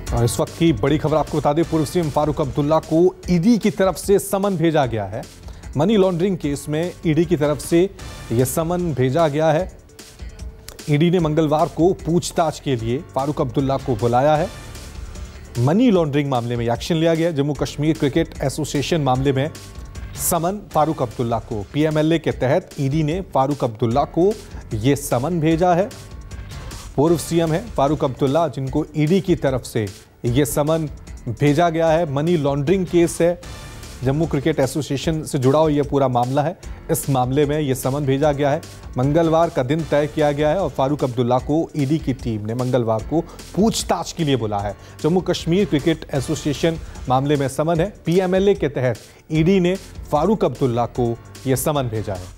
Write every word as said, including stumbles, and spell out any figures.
और इस वक्त की बड़ी खबर आपको बता दें, पूर्व सीएम फारूक अब्दुल्ला को ईडी की तरफ से समन भेजा गया है। मनी लॉन्ड्रिंग केस में ईडी की तरफ से यह समन भेजा गया है। ईडी ने मंगलवार को पूछताछ के लिए फारूक अब्दुल्ला को बुलाया है। मनी लॉन्ड्रिंग मामले में एक्शन लिया गया। जम्मू कश्मीर क्रिकेट एसोसिएशन मामले में समन फारूक अब्दुल्ला को पीएमएलए के तहत ईडी ने फारूक अब्दुल्ला को यह समन भेजा है। पूर्व सीएम है फारूक अब्दुल्ला, जिनको ईडी की तरफ से यह समन भेजा गया है। मनी लॉन्ड्रिंग केस है, जम्मू क्रिकेट एसोसिएशन से जुड़ा हुआ यह पूरा मामला है। इस मामले में यह समन भेजा गया है। मंगलवार का दिन तय किया गया है और फारूक अब्दुल्ला को ईडी की टीम ने मंगलवार को पूछताछ के लिए बुला है। जम्मू कश्मीर क्रिकेट एसोसिएशन मामले में समन है। पीएमएलए के तहत ईडी ने फारूक अब्दुल्ला को यह समन भेजा है।